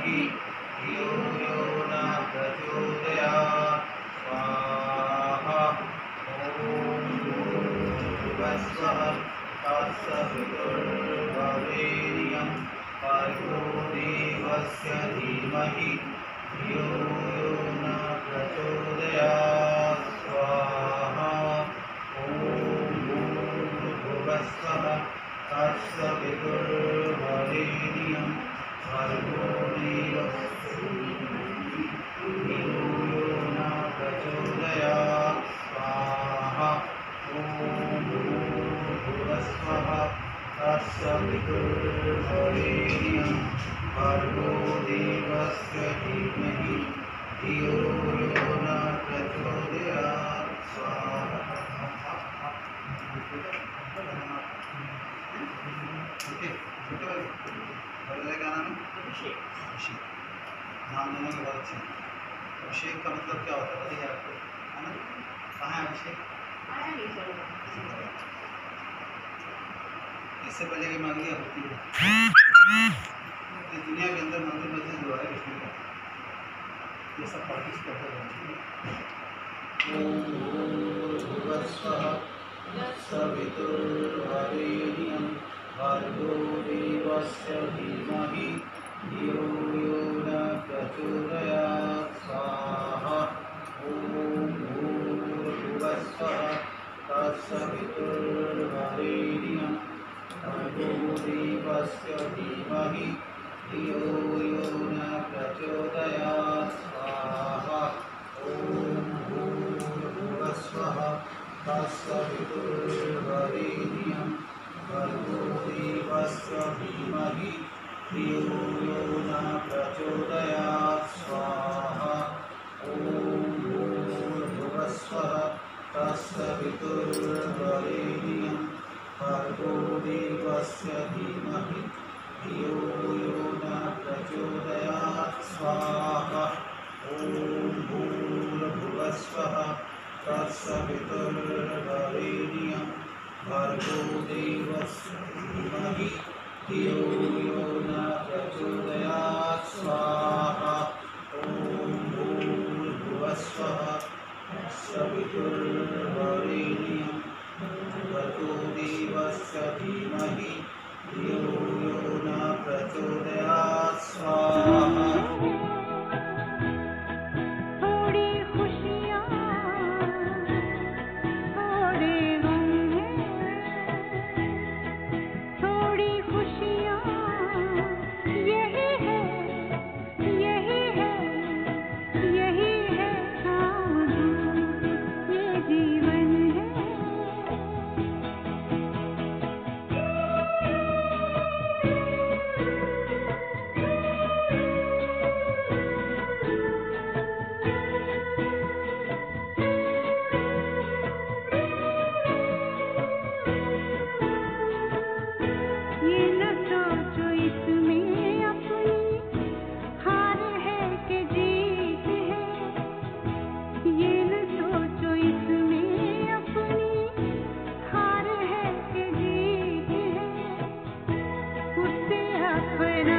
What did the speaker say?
धीमहि धियो यो न प्रचोदयात् स्वाहा ॐ भूर्भुवस्सुवः तत्सवितुर्वरेण्यं भर्गो देवस्य धीमहि धियो यो न प्रचोदयात् स्वाहा ॐ भूर्भुवस्सुवः तत्सवितुर्वरेण्यं भर्गो देवस्य धियो यो न प्रचोदयात् स्वाहा ॐ भूर्भुवस्सुवः तत्सवितुर्वरेण्यं भर्गो देवस्य धीमहि धियो यो न प्रचोदयात् स्वाहा। क्या नाम है? अभिषेक। नाम लेने के बाद अच्छा। अभिषेक का मतलब क्या होता है बताइए आपको, है ना? कहाँ है अभिषेक? इससे पहले की मांगलियाँ होती है इस दुनिया के अंदर मंदिर मस्जिद जो है विष्णु का, ये सब पार्टिसिपेट करते हैं। सवितुर्वरेण्यं भर्गो देवस्य धीमहि धियो यो न प्रचोदयात् स्वाहा ॐ भूर्भुवस्सुवः तत्सवितुर्वरेण्यं भर्गो देवस्य धीमहि धियो यो न प्रचोदयात् स्वाहा ॐ भूर्भुवस्सुवः तत्सवितुर्वरेण्यं भर्गो देवस्य धीमहि धियो यो न प्रचोदयात् स्वाहा ॐ भूर्भुवस्सुवः तत्सवितुर्वरेण्यं भर्गो देवस्य धीमहि धियो यो न प्रचोदयात् स्वाहा ॐ भूर्भुवस्सुवः तत्सवितुर्वरेण्यं भर्गो देवस्य धीमहि धियो यो न प्रचोदयात् स्वाहा ॐ भूर्भुवस्सुवः तत्सवितुर्वरेण्यं भर्गो देवस्य धीमहि धियो यो न प्रचोदयात् स्वाहा। when